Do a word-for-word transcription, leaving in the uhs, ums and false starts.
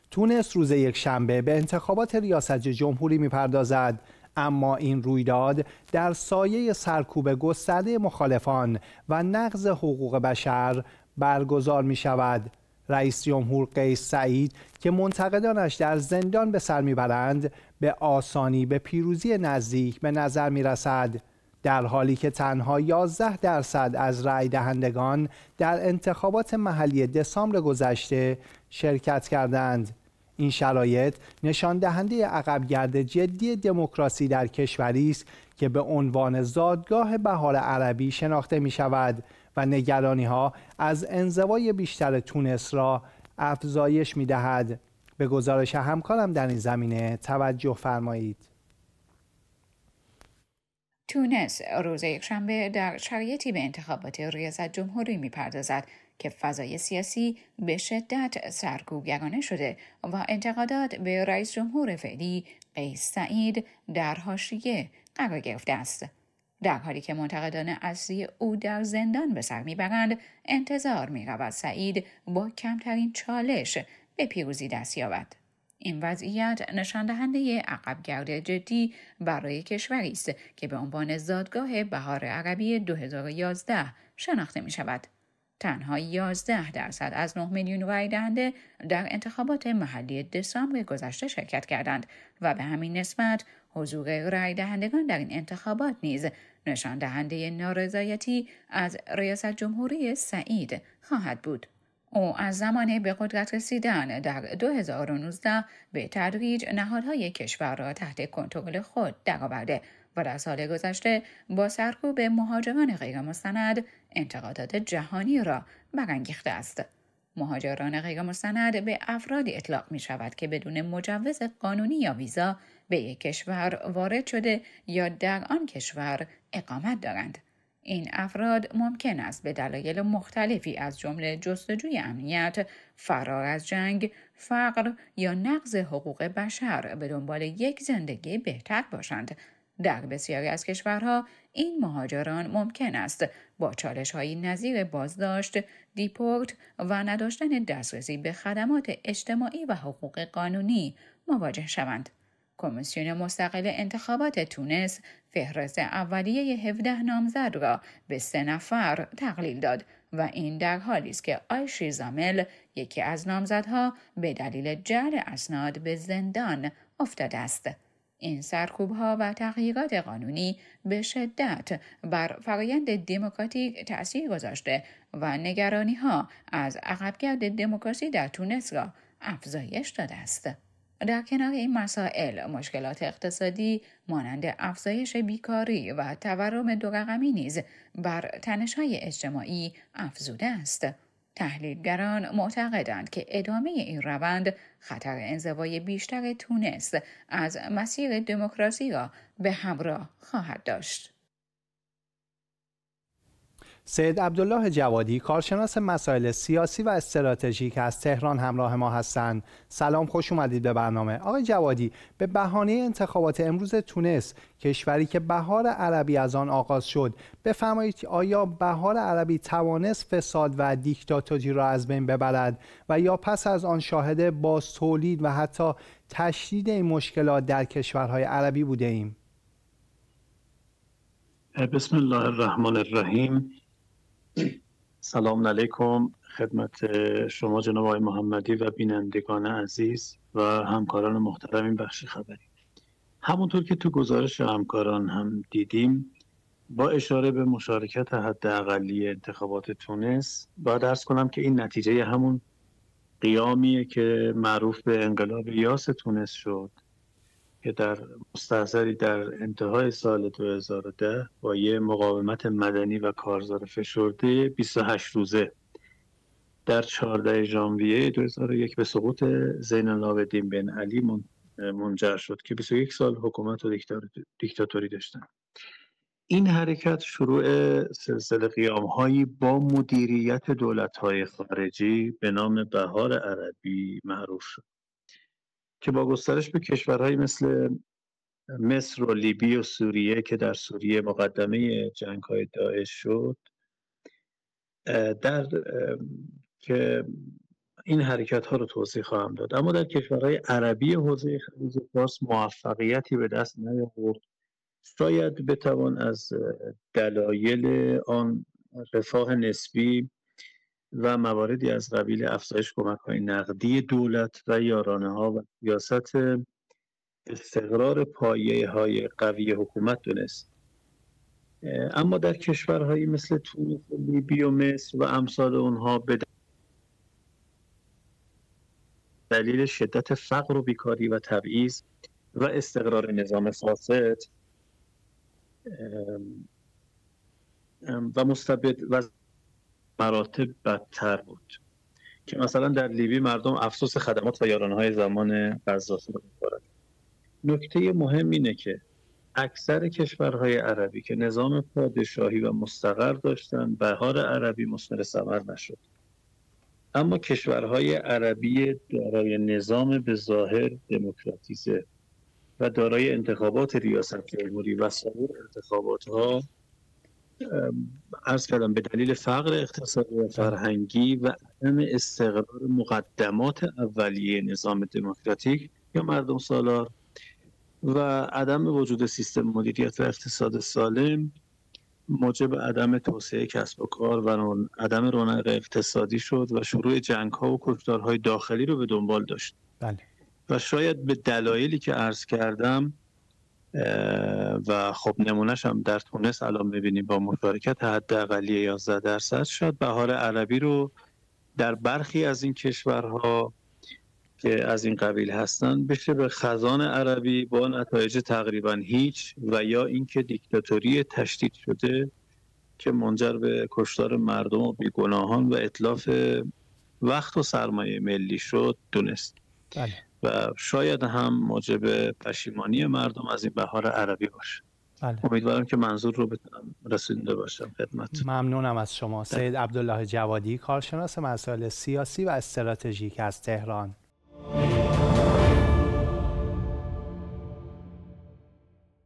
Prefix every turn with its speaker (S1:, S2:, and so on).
S1: تونس روز یکشنبه به انتخابات ریاست جمهوری می‌پردازد، اما این رویداد در سایه سرکوب گسترده مخالفان و نقض حقوق بشر برگزار می‌شود. رئیس جمهور قیس سعید که منتقدانش در زندان به سر میبرند، به آسانی به پیروزی نزدیک به نظر میرسد، در حالی که تنها یازده درصد از رأی دهندگان در انتخابات محلی دسامبر گذشته شرکت کردند. این شرایط نشان دهنده عقبگرد جدی دموکراسی در کشوری است که به عنوان زادگاه بهار عربی شناخته می شود و نگرانی ها از انزوای بیشتر تونس را افزایش می دهد. به گزارش همکارم در این زمینه توجه فرمایید.
S2: تونس روز یکشنبه در شرایطی به انتخابات ریاست جمهوری می پردازد که فضای سیاسی به شدت سرکوبگرانه شده و انتقادات به رئیس جمهور فعلی قیس سعید در حاشیه قرار گرفته است. در حالی که منتقدان اصلی او در زندان به سر میبرند، انتظار می‌رود سعید با کمترین چالش به پیروزی دست یابد. این وضعیت نشان دهنده عقبگرد جدی برای کشوری است که به عنوان زادگاه بهار عربی دو هزار و یازده شناخته می شود. تنها یازده درصد از نه میلیون رای دهنده در انتخابات محلی دسامبر گذشته شرکت کردند و به همین نسبت حضور رای دهندگان در این انتخابات نیز نشان دهنده نارضایتی از ریاست جمهوری سعید خواهد بود. او از زمان به قدرت رسیدن در دو هزار و نوزده به تدریج نهادهای کشور را تحت کنترل خود درآورده و در سال گذشته با سرکوب مهاجران غیرمستند انتقادات جهانی را برانگیخته است. مهاجران غیرمستند به افرادی اطلاق می شود که بدون مجوز قانونی یا ویزا به یک کشور وارد شده یا در آن کشور اقامت دارند. این افراد ممکن است به دلایل مختلفی از جمله جستجوی امنیت، فرار از جنگ، فقر یا نقض حقوق بشر به دنبال یک زندگی بهتر باشند. در بسیاری از کشورها این مهاجران ممکن است با چالش‌هایی نظیر بازداشت، دیپورت و نداشتن دسترسی به خدمات اجتماعی و حقوق قانونی مواجه شوند. کمیسیون مستقل انتخابات تونس فهرست اولیه هفده نامزد را به سه نفر تقلیل داد و این در حالی است که آیشی زامل، یکی از نامزدها، به دلیل جعل اسناد به زندان افتاده است. این سرکوب‌ها و تغییرات قانونی به شدت بر فرآیند دموکراتیک تأثیر گذاشته و نگرانی‌ها از عقبگرد دموکراسی در تونس را افزایش داده است. در کنار این مسائل، مشکلات اقتصادی مانند افزایش بیکاری و تورم دو رقمی نیز بر تنش‌های اجتماعی افزوده است. تحلیلگران معتقدند که ادامه این روند خطر انزوای بیشتر تونس از مسیر دموکراسی را به همراه خواهد داشت.
S1: سید عبدالله جوادی، کارشناس مسائل سیاسی و استراتژیک از تهران همراه ما هستند. سلام، خوش اومدید به برنامه. آقای جوادی، به بهانه انتخابات امروز تونس، کشوری که بهار عربی از آن آغاز شد، بفرمایید آیا بهار عربی توانست فساد و دیکتاتوری را از بین ببرد و یا پس از آن شاهد بازتولید و حتی تشدید این مشکلات در کشورهای عربی بوده ایم؟
S3: بسم الله الرحمن الرحیم. سلام علیکم خدمت شما جناب آقای محمدی و بینندگان عزیز و همکاران محترم این بخش خبری. همونطور که تو گزارش همکاران هم دیدیم، با اشاره به مشارکت حداقلی انتخابات تونس، باید عرض کنم که این نتیجه همون قیامیه که معروف به انقلاب یاس تونس شد که در مستحضری در انتهای سال دو هزار و ده با یه مقاومت مدنی و کارزار فشرده بیست و هشت روزه در چهاردهم ژانویه دو هزار و یک به سقوط زین العابدین بن علی منجر شد که بیست و یک سال حکومت و دیکتاتوری داشتن. این حرکت شروع سلسله قیام‌هایی با مدیریت دولت‌های خارجی به نام بهار عربی معروف شد که با گسترش به کشورهایی مثل مصر و لیبی و سوریه که در سوریه مقدمه جنگ‌های داعش شد، در که این حرکت ها رو توضیح خواهم داد. اما در کشورهای عربی حوزه خلیج فارس موفقیتی به دست نیاورد. شاید بتوان از دلایل آن رفاه نسبی و مواردی از قبیل افزایش کمک‌های نقدی دولت و یارانه‌ها و سیاست استقرار پایه‌های قوی حکومت دونست. اما در کشورهایی مثل تونس و لیبی و مصر و امثال اونها به دلیل شدت فقر و بیکاری و تبعیض و استقرار نظام فاسد و مستبد و مراتب بدتر بود که مثلا در لیبی مردم افسوس خدمات و یارانه‌های زمان قذافی رو می‌خورند. نکته مهم اینه که اکثر کشورهای عربی که نظام پادشاهی و مستقر داشتند، بهار عربی مثمر ثمر نشد. اما کشورهای عربی دارای نظام به ظاهر دموکراتیزه و دارای انتخابات ریاست جمهوری و سایر انتخابات‌ها عرض کردم به دلیل فقر اقتصادی و فرهنگی و عدم استقرار مقدمات اولیه نظام دموکراتیک یا مردم سالار و عدم وجود سیستم مدیریت و اقتصاد سالم موجب عدم توسعه کسب و کار و عدم رونق اقتصادی شد و شروع جنگ‌ها و کشتارهای داخلی رو به دنبال داشت.
S1: بله.
S3: و شاید به دلایلی که عرض کردم و خب نمونهش هم در تونس الان می‌بینیم با مشارکت حداقلی یازده درصد، شاید بهار عربی رو در برخی از این کشورها که از این قبیل هستند بشه به خزان عربی با نتایج تقریبا هیچ و یا اینکه دیکتاتوری تشدید شده که منجر به کشتار مردم و بیگناهان و اتلاف وقت و سرمایه ملی شد دونست.
S1: بله.
S3: و شاید هم موجب پشیمانی مردم از این بهار عربی باشه.
S1: بله.
S3: امیدوارم که منظور رو بتونم رسونده باشم خدمت.
S1: ممنونم از شما. سید عبدالله جوادی، کارشناس مسائل سیاسی و استراتژیک از تهران.